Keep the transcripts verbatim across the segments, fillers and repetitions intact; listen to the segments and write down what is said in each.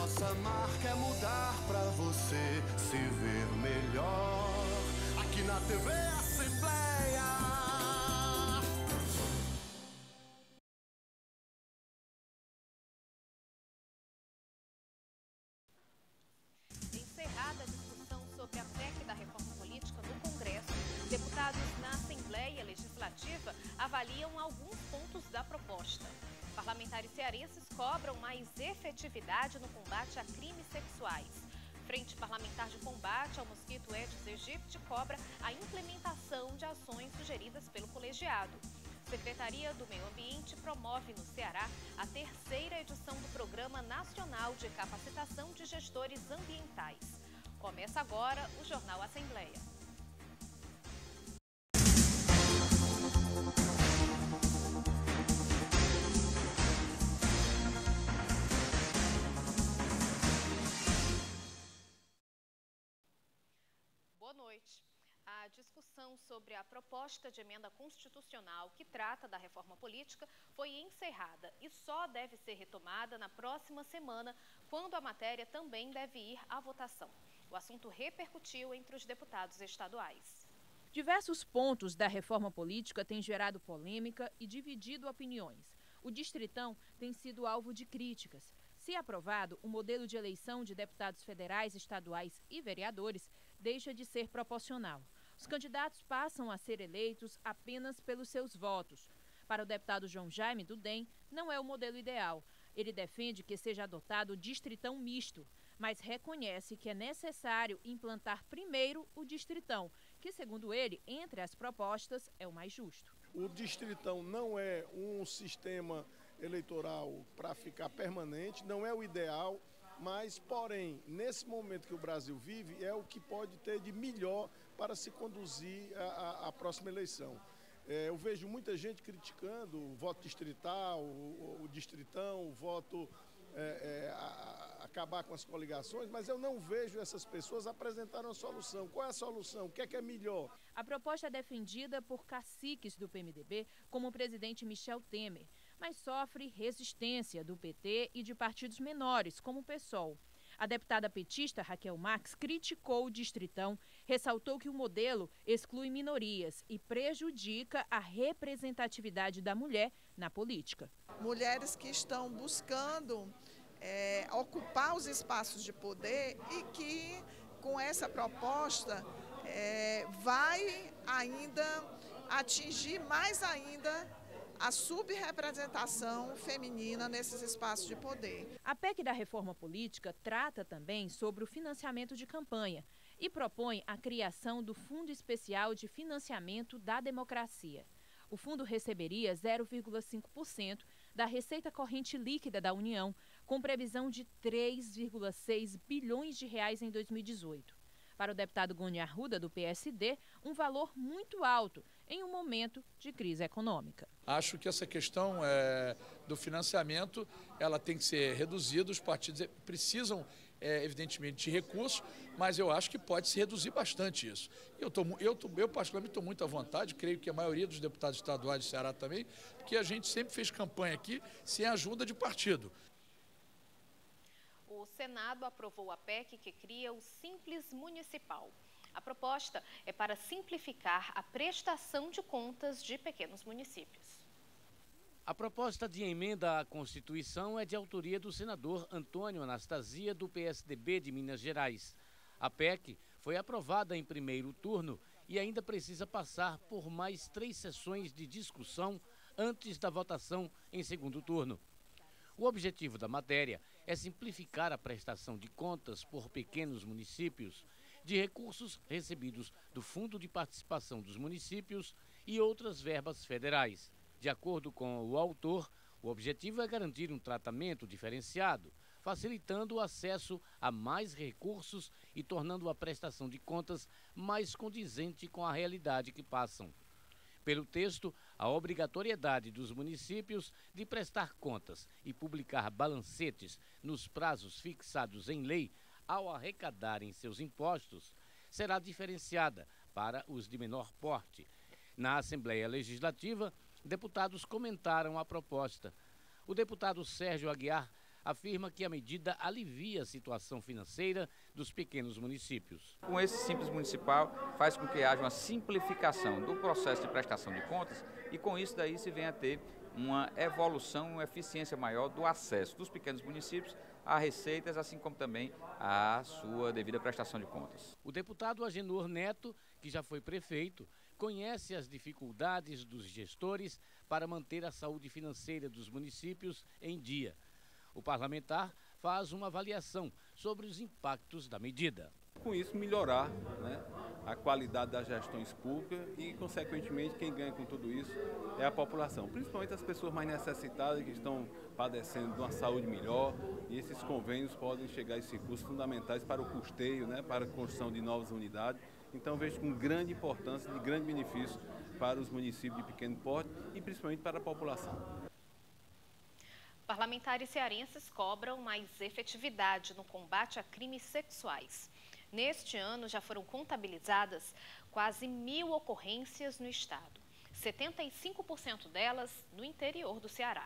nossa marca é mudar pra você se ver melhor. Aqui na T V Assembleia. Encerrada a discussão sobre a P E C da reforma política no Congresso, deputados na Assembleia Legislativa avaliam alguns pontos da proposta. Parlamentares cearenses cobram mais efetividade no combate a crimes sexuais. Frente Parlamentar de Combate ao Mosquito Aedes aegypti cobra a implementação de ações sugeridas pelo colegiado. Secretaria do Meio Ambiente promove no Ceará a terceira edição do Programa Nacional de Capacitação de Gestores Ambientais. Começa agora o Jornal Assembleia. Boa noite. A discussão sobre a proposta de emenda constitucional que trata da reforma política foi encerrada e só deve ser retomada na próxima semana, quando a matéria também deve ir à votação. O assunto repercutiu entre os deputados estaduais. Diversos pontos da reforma política têm gerado polêmica e dividido opiniões. O Distritão tem sido alvo de críticas. Se aprovado, o modelo de eleição de deputados federais, estaduais e vereadores deixa de ser proporcional. Os candidatos passam a ser eleitos apenas pelos seus votos. Para o deputado João Jaime do D E M, não é o modelo ideal. Ele defende que seja adotado o distritão misto, mas reconhece que é necessário implantar primeiro o distritão, que, segundo ele, entre as propostas, é o mais justo. O distritão não é um sistema eleitoral para ficar permanente, não é o ideal, mas, porém, nesse momento que o Brasil vive, é o que pode ter de melhor para se conduzir a, a, a próxima eleição. É, eu vejo muita gente criticando o voto distrital, o, o distritão, o voto é, é, a, a acabar com as coligações, mas eu não vejo essas pessoas apresentarem uma solução. Qual é a solução? O que é que é melhor? A proposta é defendida por caciques do P M D B, como o presidente Michel Temer, mas sofre resistência do P T e de partidos menores, como o PSOL. A deputada petista Raquel Marques criticou o distritão, ressaltou que o modelo exclui minorias e prejudica a representatividade da mulher na política. Mulheres que estão buscando é, ocupar os espaços de poder e que, com essa proposta, é, vai ainda atingir mais ainda a subrepresentação feminina nesses espaços de poder. A P E C da reforma política trata também sobre o financiamento de campanha e propõe a criação do Fundo Especial de Financiamento da Democracia. O fundo receberia zero vírgula cinco por cento da receita corrente líquida da União, com previsão de três vírgula seis bilhões de reais em dois mil e dezoito. Para o deputado Goni Arruda, do P S D, um valor muito alto em um momento de crise econômica. Acho que essa questão é, do financiamento ela tem que ser reduzida, os partidos precisam, é, evidentemente, de recursos, mas eu acho que pode se reduzir bastante isso. Eu, tô, eu, tô, eu particularmente, estou muito à vontade, creio que a maioria dos deputados estaduais do Ceará também, porque a gente sempre fez campanha aqui sem ajuda de partido. O Senado aprovou a P E C que cria o Simples Municipal. A proposta é para simplificar a prestação de contas de pequenos municípios. A proposta de emenda à Constituição é de autoria do senador Antônio Anastasia, do P S D B de Minas Gerais. A P E C foi aprovada em primeiro turno e ainda precisa passar por mais três sessões de discussão antes da votação em segundo turno. O objetivo da matéria é simplificar a prestação de contas por pequenos municípios de recursos recebidos do Fundo de Participação dos Municípios e outras verbas federais. De acordo com o autor, o objetivo é garantir um tratamento diferenciado, facilitando o acesso a mais recursos e tornando a prestação de contas mais condizente com a realidade que passam. Pelo texto, a obrigatoriedade dos municípios de prestar contas e publicar balancetes nos prazos fixados em lei ao arrecadarem seus impostos será diferenciada para os de menor porte. Na Assembleia Legislativa, deputados comentaram a proposta. O deputado Sérgio Aguiar afirma que a medida alivia a situação financeira dos pequenos municípios. Com esse Simples Municipal, faz com que haja uma simplificação do processo de prestação de contas e com isso daí se venha a ter uma evolução, uma eficiência maior do acesso dos pequenos municípios a receitas, assim como também a sua devida prestação de contas. O deputado Agenor Neto, que já foi prefeito, conhece as dificuldades dos gestores para manter a saúde financeira dos municípios em dia. O parlamentar faz uma avaliação sobre os impactos da medida. Com isso, melhorar, né, a qualidade das gestões públicas e, consequentemente, quem ganha com tudo isso é a população, principalmente as pessoas mais necessitadas que estão padecendo de uma saúde melhor, e esses convênios podem chegar a esses recursos fundamentais para o custeio, né, para a construção de novas unidades. Então, vejo com grande importância, de grande benefício para os municípios de pequeno porte e principalmente para a população. Parlamentares cearenses cobram mais efetividade no combate a crimes sexuais. Neste ano, já foram contabilizadas quase mil ocorrências no estado, setenta e cinco por cento delas no interior do Ceará.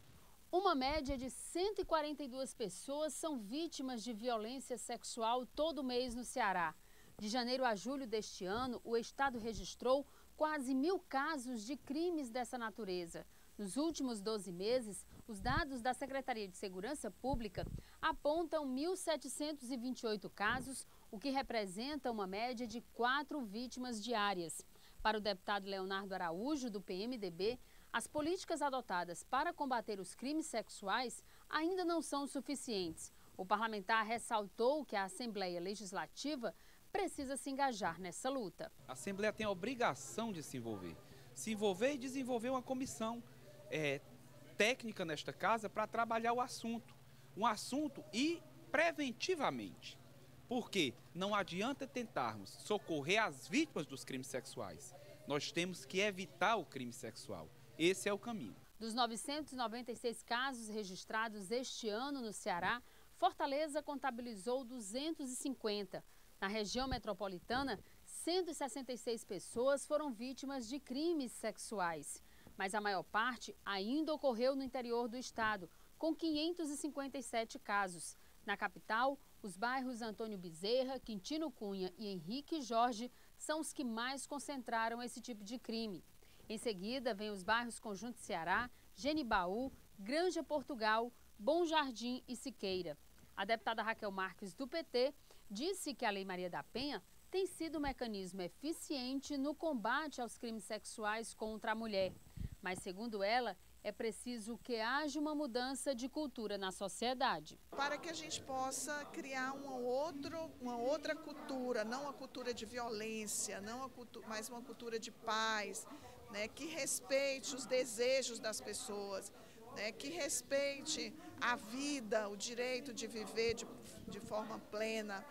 Uma média de cento e quarenta e duas pessoas são vítimas de violência sexual todo mês no Ceará. De janeiro a julho deste ano, o estado registrou quase mil casos de crimes dessa natureza. Nos últimos doze meses, os dados da Secretaria de Segurança Pública apontam mil setecentos e vinte e oito casos, o que representa uma média de quatro vítimas diárias. Para o deputado Leonardo Araújo, do P M D B, as políticas adotadas para combater os crimes sexuais ainda não são suficientes. O parlamentar ressaltou que a Assembleia Legislativa precisa se engajar nessa luta. A Assembleia tem a obrigação de se envolver, se envolver e desenvolver uma comissão é, técnica nesta casa para trabalhar o assunto, um assunto e preventivamente, porque não adianta tentarmos socorrer as vítimas dos crimes sexuais, nós temos que evitar o crime sexual, esse é o caminho. Dos novecentos e noventa e seis casos registrados este ano no Ceará, Fortaleza contabilizou duzentos e cinquenta. Na região metropolitana, cento e sessenta e seis pessoas foram vítimas de crimes sexuais. Mas a maior parte ainda ocorreu no interior do estado, com quinhentos e cinquenta e sete casos. Na capital, os bairros Antônio Bezerra, Quintino Cunha e Henrique Jorge são os que mais concentraram esse tipo de crime. Em seguida, vem os bairros Conjunto Ceará, Genibaú, Granja Portugal, Bom Jardim e Siqueira. A deputada Raquel Marques, do P T, disse que a Lei Maria da Penha tem sido um mecanismo eficiente no combate aos crimes sexuais contra a mulher. Mas, segundo ela, é preciso que haja uma mudança de cultura na sociedade. Para que a gente possa criar uma, outro, uma outra cultura, não a cultura de violência, não a cultura, mas uma cultura de paz, né, que respeite os desejos das pessoas, né, que respeite a vida, o direito de viver de, de forma plena.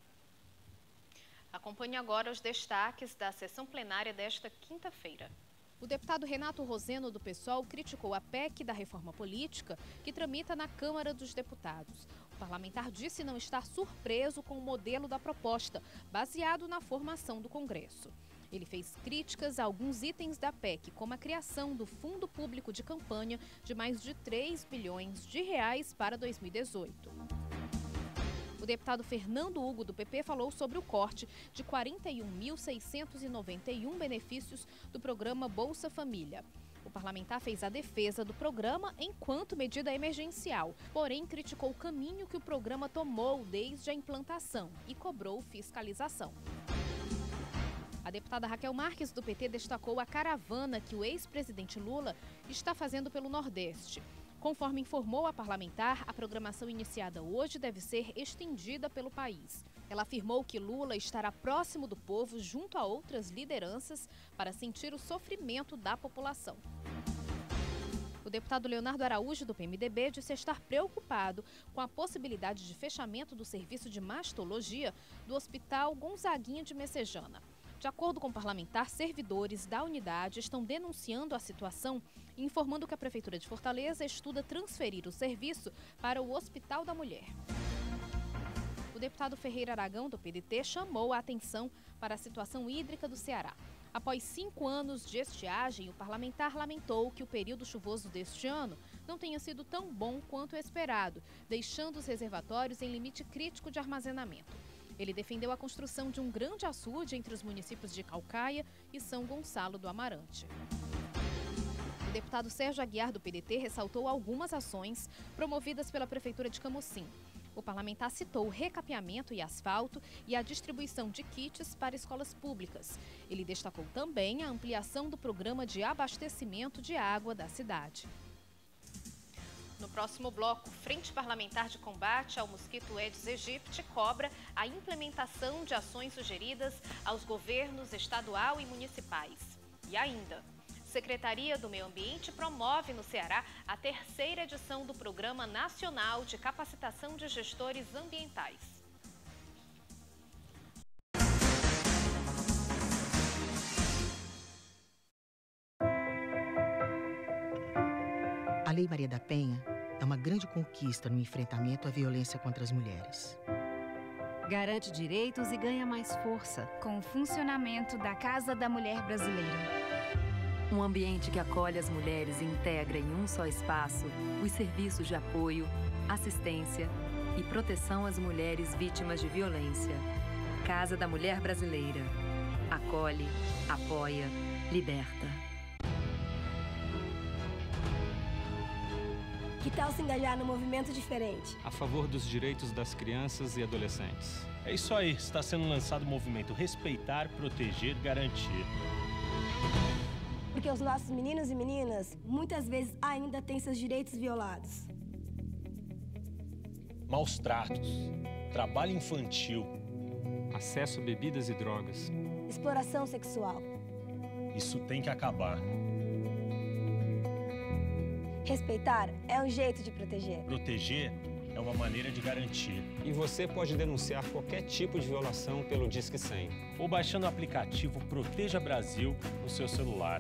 Acompanhe agora os destaques da sessão plenária desta quinta-feira. O deputado Renato Roseno, do PSOL, criticou a P E C da reforma política que tramita na Câmara dos Deputados. O parlamentar disse não estar surpreso com o modelo da proposta, baseado na formação do Congresso. Ele fez críticas a alguns itens da P E C, como a criação do Fundo Público de Campanha de mais de três bilhões de reais para dois mil e dezoito. O deputado Fernando Hugo, do P P, falou sobre o corte de quarenta e um mil seiscentos e noventa e um benefícios do programa Bolsa Família. O parlamentar fez a defesa do programa enquanto medida emergencial, porém criticou o caminho que o programa tomou desde a implantação e cobrou fiscalização. A deputada Raquel Marques, do P T, destacou a caravana que o ex-presidente Lula está fazendo pelo Nordeste. Conforme informou a parlamentar, a programação iniciada hoje deve ser estendida pelo país. Ela afirmou que Lula estará próximo do povo junto a outras lideranças para sentir o sofrimento da população. O deputado Leonardo Araújo, do P M D B, disse estar preocupado com a possibilidade de fechamento do serviço de mastologia do Hospital Gonzaguinha de Messejana. De acordo com o parlamentar, servidores da unidade estão denunciando a situação e informando que a Prefeitura de Fortaleza estuda transferir o serviço para o Hospital da Mulher. O deputado Ferreira Aragão, do P D T, chamou a atenção para a situação hídrica do Ceará. Após cinco anos de estiagem, o parlamentar lamentou que o período chuvoso deste ano não tenha sido tão bom quanto esperado, deixando os reservatórios em limite crítico de armazenamento. Ele defendeu a construção de um grande açude entre os municípios de Caucaia e São Gonçalo do Amarante. O deputado Sérgio Aguiar, do P D T, ressaltou algumas ações promovidas pela Prefeitura de Camocim. O parlamentar citou o recapeamento e asfalto e a distribuição de kits para escolas públicas. Ele destacou também a ampliação do programa de abastecimento de água da cidade. No próximo bloco, Frente Parlamentar de Combate ao Mosquito Aedes aegypti cobra a implementação de ações sugeridas aos governos estadual e municipais. E ainda, Secretaria do Meio Ambiente promove no Ceará a terceira edição do Programa Nacional de Capacitação de Gestores Ambientais. A Lei Maria da Penha é uma grande conquista no enfrentamento à violência contra as mulheres. Garante direitos e ganha mais força com o funcionamento da Casa da Mulher Brasileira. Um ambiente que acolhe as mulheres e integra em um só espaço os serviços de apoio, assistência e proteção às mulheres vítimas de violência. Casa da Mulher Brasileira. Acolhe, apoia, liberta. Que tal se engajar num movimento diferente? A favor dos direitos das crianças e adolescentes. É isso aí, está sendo lançado o movimento Respeitar, Proteger, Garantir. Porque os nossos meninos e meninas muitas vezes ainda têm seus direitos violados. Maus tratos, trabalho infantil, acesso a bebidas e drogas, exploração sexual. Isso tem que acabar. Respeitar é um jeito de proteger. Proteger é uma maneira de garantir. E você pode denunciar qualquer tipo de violação pelo Disque cem. Ou baixando o aplicativo Proteja Brasil no seu celular.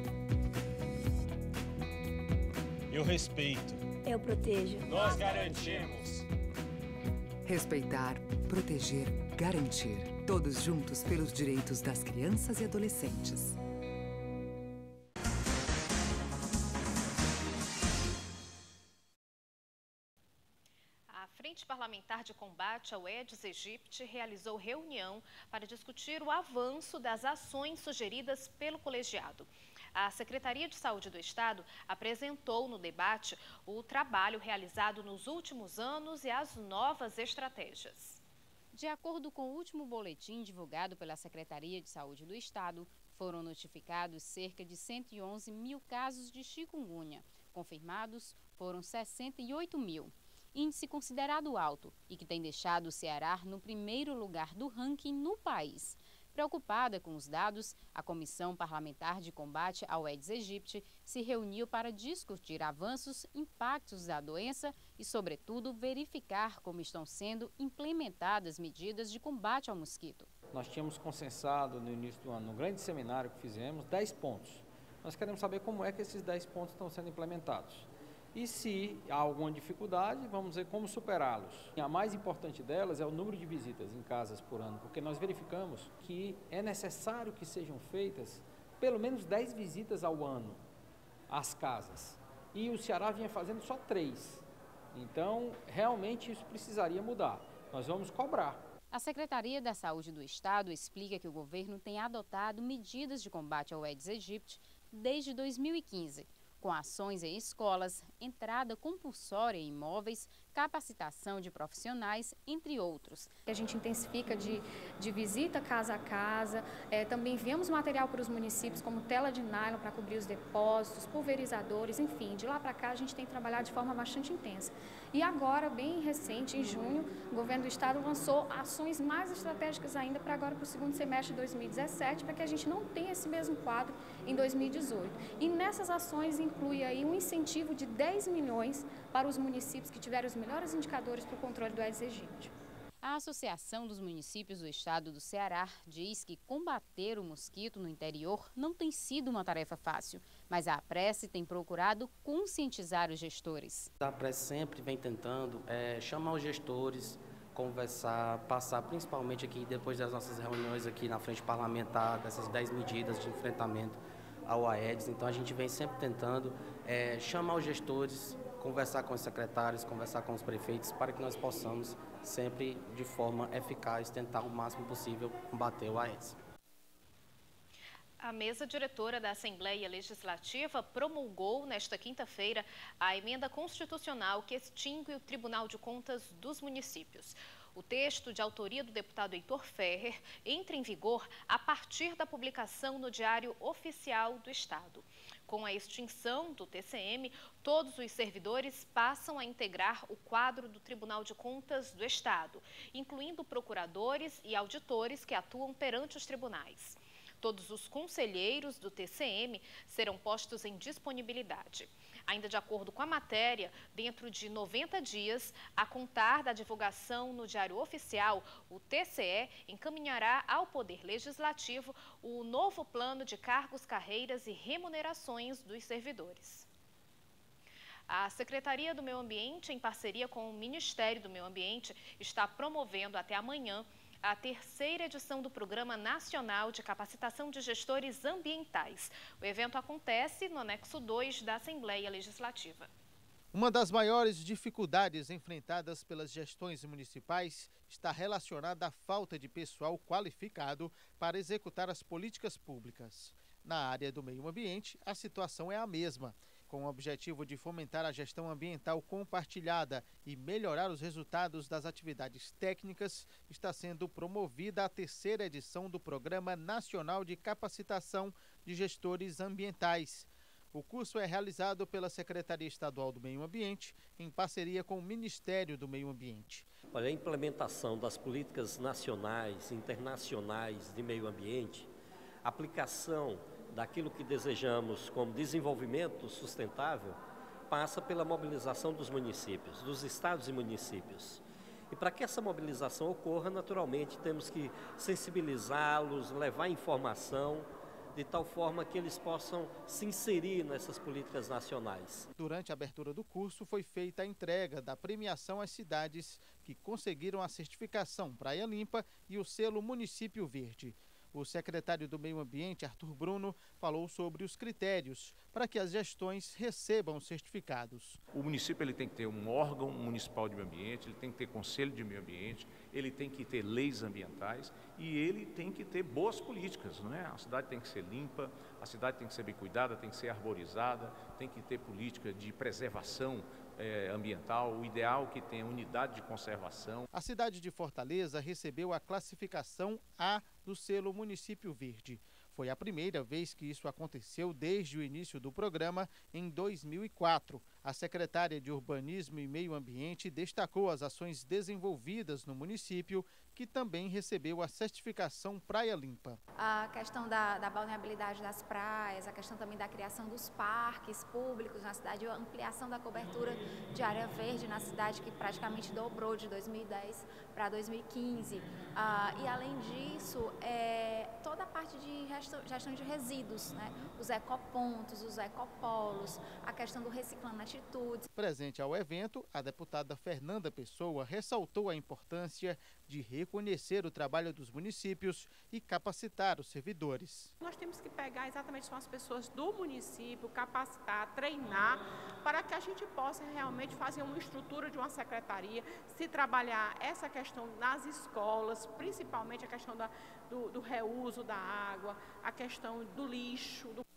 Eu respeito. Eu protejo. Nós garantimos. Respeitar, proteger, garantir. Todos juntos pelos direitos das crianças e adolescentes. A Frente Parlamentar de Combate ao Aedes aegypti realizou reunião para discutir o avanço das ações sugeridas pelo colegiado. A Secretaria de Saúde do Estado apresentou no debate o trabalho realizado nos últimos anos e as novas estratégias. De acordo com o último boletim divulgado pela Secretaria de Saúde do Estado, foram notificados cerca de cento e onze mil casos de chikungunya. Confirmados foram sessenta e oito mil. Índice considerado alto e que tem deixado o Ceará no primeiro lugar do ranking no país. Preocupada com os dados, a Comissão Parlamentar de Combate ao Aedes aegypti se reuniu para discutir avanços, impactos da doença e, sobretudo, verificar como estão sendo implementadas medidas de combate ao mosquito. Nós tínhamos consensado no início do ano, no grande seminário que fizemos, dez pontos. Nós queremos saber como é que esses dez pontos estão sendo implementados. E se há alguma dificuldade, vamos ver como superá-los. A mais importante delas é o número de visitas em casas por ano, porque nós verificamos que é necessário que sejam feitas pelo menos dez visitas ao ano às casas. E o Ceará vinha fazendo só três. Então, realmente isso precisaria mudar. Nós vamos cobrar. A Secretaria da Saúde do Estado explica que o governo tem adotado medidas de combate ao Aedes aegypti desde dois mil e quinze. Com ações em escolas, entrada compulsória em imóveis, capacitação de profissionais, entre outros. A gente intensifica de, de visita casa a casa, é, também enviamos material para os municípios como tela de nylon para cobrir os depósitos, pulverizadores, enfim, de lá para cá a gente tem trabalhado de forma bastante intensa. E agora, bem recente, em junho, o governo do estado lançou ações mais estratégicas ainda para agora para o segundo semestre de dois mil e dezessete, para que a gente não tenha esse mesmo quadro em dois mil e dezoito. E nessas ações inclui aí um incentivo de dez milhões para os municípios que tiverem os melhores indicadores para o controle do Aedes aegypti. A Associação dos Municípios do Estado do Ceará diz que combater o mosquito no interior não tem sido uma tarefa fácil, mas a APRESE tem procurado conscientizar os gestores. A APRESE sempre vem tentando é, chamar os gestores, conversar, passar principalmente aqui depois das nossas reuniões aqui na frente parlamentar, dessas dez medidas de enfrentamento ao Aedes. Então a gente vem sempre tentando é, chamar os gestores, conversar com os secretários, conversar com os prefeitos, para que nós possamos sempre, de forma eficaz, tentar o máximo possível combater o Aedes. A mesa diretora da Assembleia Legislativa promulgou nesta quinta-feira a emenda constitucional que extingue o Tribunal de Contas dos Municípios. O texto, de autoria do deputado Heitor Ferrer, entra em vigor a partir da publicação no Diário Oficial do Estado. Com a extinção do T C M, todos os servidores passam a integrar o quadro do Tribunal de Contas do Estado, incluindo procuradores e auditores que atuam perante os tribunais. Todos os conselheiros do T C M serão postos em disponibilidade. Ainda de acordo com a matéria, dentro de noventa dias, a contar da divulgação no Diário Oficial, o T C E encaminhará ao Poder Legislativo o novo plano de cargos, carreiras e remunerações dos servidores. A Secretaria do Meio Ambiente, em parceria com o Ministério do Meio Ambiente, está promovendo até amanhã a terceira edição do Programa Nacional de Capacitação de Gestores Ambientais. O evento acontece no anexo dois da Assembleia Legislativa. Uma das maiores dificuldades enfrentadas pelas gestões municipais está relacionada à falta de pessoal qualificado para executar as políticas públicas. Na área do meio ambiente, a situação é a mesma. Com o objetivo de fomentar a gestão ambiental compartilhada e melhorar os resultados das atividades técnicas, está sendo promovida a terceira edição do Programa Nacional de Capacitação de Gestores Ambientais. O curso é realizado pela Secretaria Estadual do Meio Ambiente, em parceria com o Ministério do Meio Ambiente. Olha, a implementação das políticas nacionais e internacionais de meio ambiente, aplicação daquilo que desejamos como desenvolvimento sustentável, passa pela mobilização dos municípios, dos estados e municípios. E para que essa mobilização ocorra, naturalmente, temos que sensibilizá-los, levar informação, de tal forma que eles possam se inserir nessas políticas nacionais. Durante a abertura do curso, foi feita a entrega da premiação às cidades que conseguiram a certificação Praia Limpa e o selo Município Verde. O secretário do Meio Ambiente, Arthur Bruno, falou sobre os critérios para que as gestões recebam certificados. O município ele tem que ter um órgão municipal de meio ambiente, ele tem que ter conselho de meio ambiente, ele tem que ter leis ambientais e ele tem que ter boas políticas, não é? A cidade tem que ser limpa, a cidade tem que ser bem cuidada, tem que ser arborizada, tem que ter política de preservação É, ambiental, o ideal é que tenha unidade de conservação. A cidade de Fortaleza recebeu a classificação A do selo Município Verde. Foi a primeira vez que isso aconteceu desde o início do programa, em dois mil e quatro. A secretária de Urbanismo e Meio Ambiente destacou as ações desenvolvidas no município, que também recebeu a certificação Praia Limpa. A questão da, da vulnerabilidade das praias, a questão também da criação dos parques públicos na cidade, a ampliação da cobertura de área verde na cidade, que praticamente dobrou de dois mil e dez para dois mil e quinze. Ah, e além disso, é, toda a parte de gestão de resíduos, né? Os ecopontos, os ecopolos, a questão do reciclando atitudes. Presente ao evento, a deputada Fernanda Pessoa ressaltou a importância de reconhecer o trabalho dos municípios e capacitar os servidores. Nós temos que pegar exatamente com as pessoas do município, capacitar, treinar, para que a gente possa realmente fazer uma estrutura de uma secretaria, se trabalhar essa questão nas escolas, principalmente a questão da, do, do reuso da água, a questão do lixo. Do...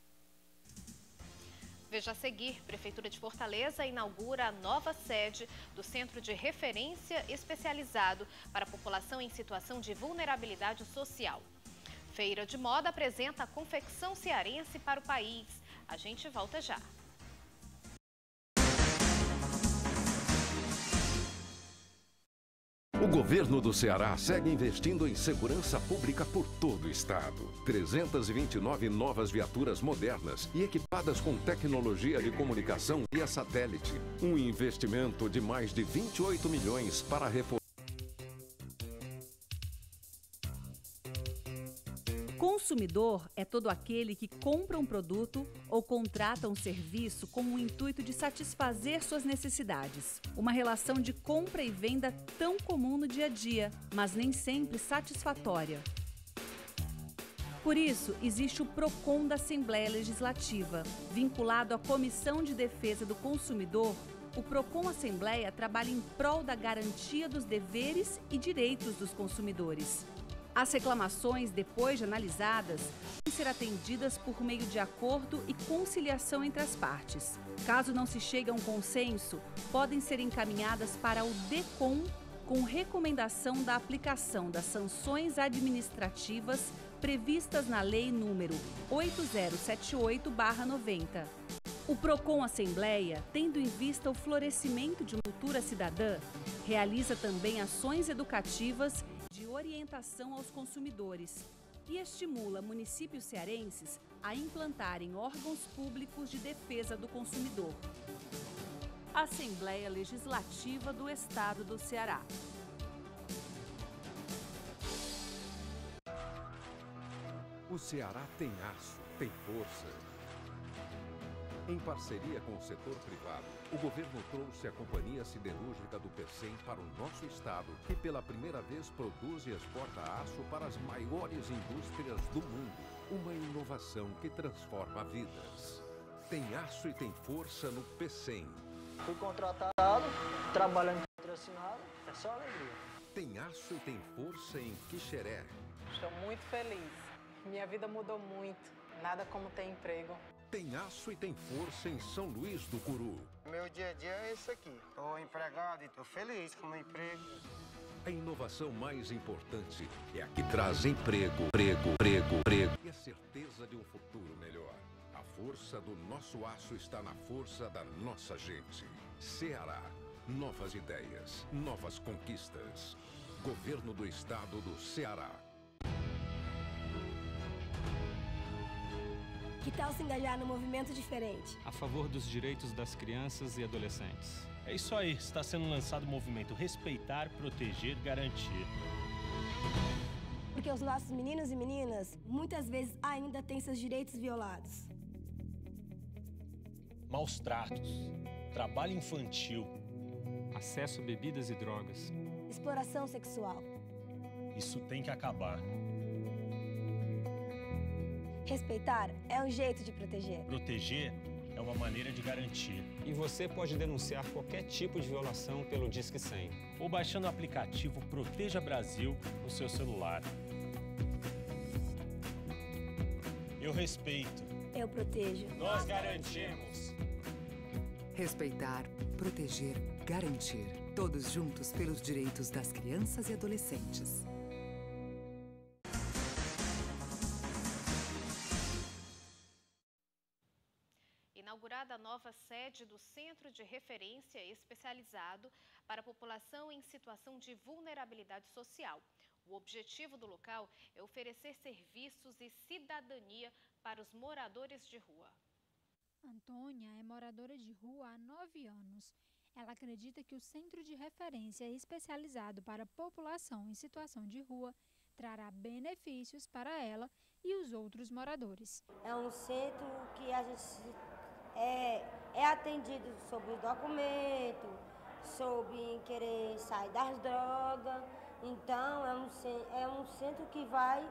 Veja a seguir, Prefeitura de Fortaleza inaugura a nova sede do Centro de Referência Especializado para a População em Situação de Vulnerabilidade Social. Feira de Moda apresenta a confecção cearense para o país. A gente volta já. O governo do Ceará segue investindo em segurança pública por todo o estado. trezentas e vinte e nove novas viaturas modernas e equipadas com tecnologia de comunicação via satélite. Um investimento de mais de vinte e oito milhões para reforçar. Consumidor é todo aquele que compra um produto ou contrata um serviço com o intuito de satisfazer suas necessidades. Uma relação de compra e venda tão comum no dia a dia, mas nem sempre satisfatória. Por isso, existe o PROCON da Assembleia Legislativa. Vinculado à Comissão de Defesa do Consumidor, o PROCON Assembleia trabalha em prol da garantia dos deveres e direitos dos consumidores. As reclamações, depois de analisadas, podem ser atendidas por meio de acordo e conciliação entre as partes. Caso não se chegue a um consenso, podem ser encaminhadas para o DECOM com recomendação da aplicação das sanções administrativas previstas na Lei número oito zero sete oito barra noventa. O PROCON Assembleia, tendo em vista o florescimento de uma cultura cidadã, realiza também ações educativas de orientação aos consumidores e estimula municípios cearenses a implantarem órgãos públicos de defesa do consumidor. Assembleia Legislativa do Estado do Ceará. O Ceará tem aço, tem força. Em parceria com o setor privado, o governo trouxe a Companhia Siderúrgica do Pecém para o nosso estado, que pela primeira vez produz e exporta aço para as maiores indústrias do mundo. Uma inovação que transforma vidas. Tem aço e tem força no Pecém. Fui contratado, trabalhando em patrocinado, é só alegria. Tem aço e tem força em Quixeré. Estou muito feliz. Minha vida mudou muito. Nada como ter emprego. Tem aço e tem força em São Luís do Curu. Meu dia a dia é esse aqui. Estou empregado e estou feliz com o meu emprego. A inovação mais importante é a que traz emprego, emprego, emprego, emprego e a certeza de um futuro melhor. A força do nosso aço está na força da nossa gente. Ceará. Novas ideias, novas conquistas. Governo do Estado do Ceará. Que tal se engajar no movimento diferente? A favor dos direitos das crianças e adolescentes. É isso aí, está sendo lançado o movimento Respeitar, Proteger, Garantir. Porque os nossos meninos e meninas muitas vezes ainda têm seus direitos violados. Maus tratos, trabalho infantil, acesso a bebidas e drogas, exploração sexual. Isso tem que acabar. Respeitar é um jeito de proteger. Proteger é uma maneira de garantir. E você pode denunciar qualquer tipo de violação pelo Disque cem. Ou baixando o aplicativo Proteja Brasil no seu celular. Eu respeito. Eu protejo. Nós garantimos. Respeitar, proteger, garantir. Todos juntos pelos direitos das crianças e adolescentes. Inaugurada a nova sede do Centro de Referência Especializado para a População em Situação de Vulnerabilidade Social. O objetivo do local é oferecer serviços e cidadania para os moradores de rua. Antônia é moradora de rua há nove anos. Ela acredita que o Centro de Referência Especializado para a População em Situação de Rua trará benefícios para ela e os outros moradores. É um centro que a gente é, é atendido sobre documento, sobre querer sair das drogas. Então é um, é um centro que vai,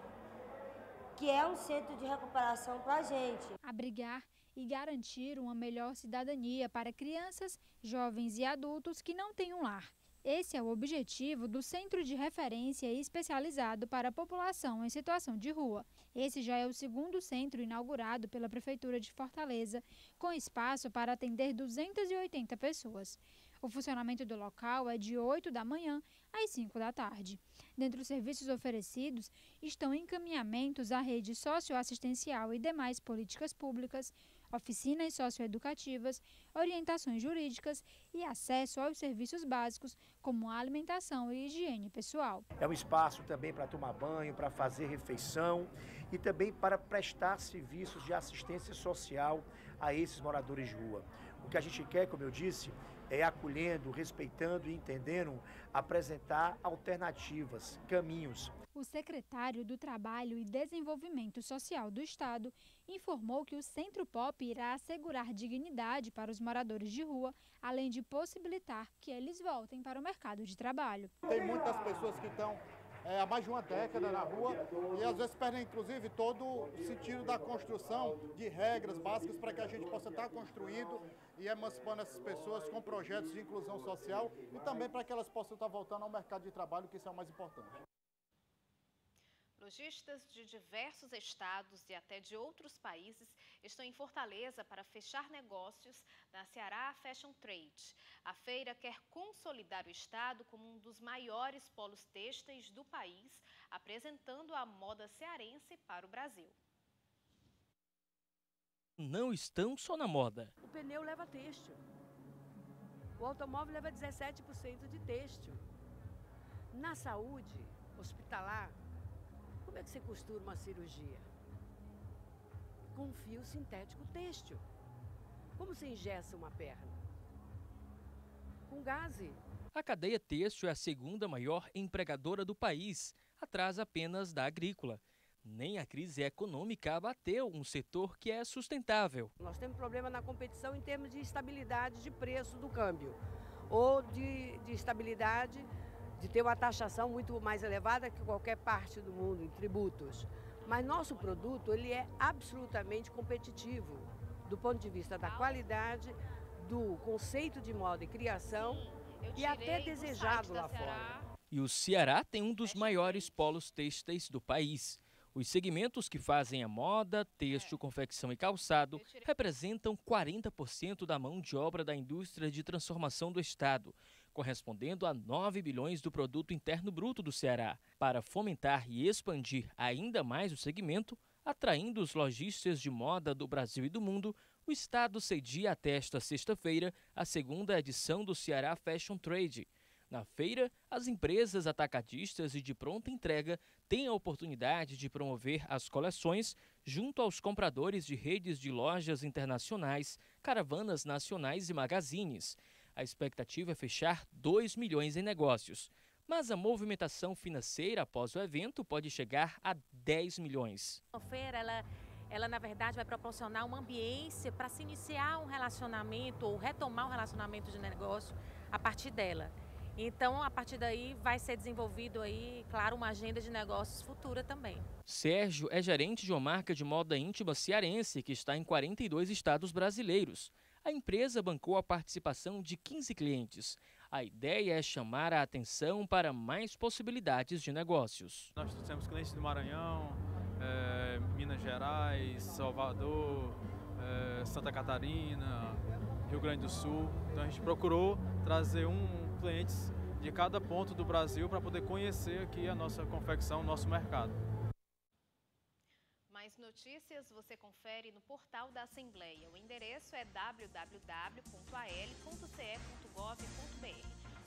que é um centro de recuperação para a gente. Abrigar e garantir uma melhor cidadania para crianças, jovens e adultos que não têm um lar. Esse é o objetivo do Centro de Referência Especializado para a População em Situação de Rua. Esse já é o segundo centro inaugurado pela Prefeitura de Fortaleza, com espaço para atender duzentas e oitenta pessoas. O funcionamento do local é de oito da manhã às cinco da tarde. Dentre os serviços oferecidos estão encaminhamentos à rede socioassistencial e demais políticas públicas, oficinas socioeducativas, orientações jurídicas e acesso aos serviços básicos, como alimentação e higiene pessoal. É um espaço também para tomar banho, para fazer refeição e também para prestar serviços de assistência social a esses moradores de rua. O que a gente quer, como eu disse, é acolhendo, respeitando e entendendo, apresentar alternativas, caminhos. O secretário do Trabalho e Desenvolvimento Social do Estado informou que o Centro Pop irá assegurar dignidade para os moradores de rua, além de possibilitar que eles voltem para o mercado de trabalho. Tem muitas pessoas que estão é, há mais de uma década na rua e às vezes perdem inclusive todo o sentido da construção de regras básicas para que a gente possa estar construindo e emancipando essas pessoas com projetos de inclusão social e também para que elas possam estar voltando ao mercado de trabalho, que isso é o mais importante. Lojistas de diversos estados e até de outros países estão em Fortaleza para fechar negócios na Ceará Fashion Trade. A feira quer consolidar o estado como um dos maiores polos têxteis do país, apresentando a moda cearense para o Brasil. Não estão só na moda. O pneu leva têxtil. O automóvel leva dezessete por cento de têxtil. Na saúde hospitalar, como é que você costura uma cirurgia? Com fio sintético têxtil. Como se engessa uma perna? Com gaze. A cadeia têxtil é a segunda maior empregadora do país, atrás apenas da agrícola. Nem a crise econômica abateu um setor que é sustentável. Nós temos problema na competição em termos de estabilidade de preço do câmbio, ou de, de estabilidade de ter uma taxação muito mais elevada que qualquer parte do mundo em tributos. Mas nosso produto ele é absolutamente competitivo do ponto de vista da qualidade, do conceito de moda e criação e até desejado lá fora. E o Ceará tem um dos maiores polos têxteis do país. Os segmentos que fazem a moda, têxtil, confecção e calçado representam quarenta por cento da mão de obra da indústria de transformação do estado, correspondendo a nove bilhões do produto interno bruto do Ceará. Para fomentar e expandir ainda mais o segmento, atraindo os lojistas de moda do Brasil e do mundo, o estado cedia até esta sexta-feira a segunda edição do Ceará Fashion Trade. Na feira, as empresas atacadistas e de pronta entrega têm a oportunidade de promover as coleções junto aos compradores de redes de lojas internacionais, caravanas nacionais e magazines. A expectativa é fechar dois milhões em negócios, mas a movimentação financeira após o evento pode chegar a dez milhões. A feira, ela, ela na verdade vai proporcionar uma ambiência para se iniciar um relacionamento ou retomar um relacionamento de negócio a partir dela. Então, a partir daí, vai ser desenvolvido aí, claro, uma agenda de negócios futura também. Sérgio é gerente de uma marca de moda íntima cearense que está em quarenta e dois estados brasileiros. A empresa bancou a participação de quinze clientes. A ideia é chamar a atenção para mais possibilidades de negócios. Nós temos clientes do Maranhão, é, Minas Gerais, Salvador, é, Santa Catarina, Rio Grande do Sul. Então a gente procurou trazer um clientes de cada ponto do Brasil para poder conhecer aqui a nossa confecção, o nosso mercado. Mais notícias você confere no portal da Assembleia. O endereço é w w w ponto a l ponto c e ponto gov ponto b r.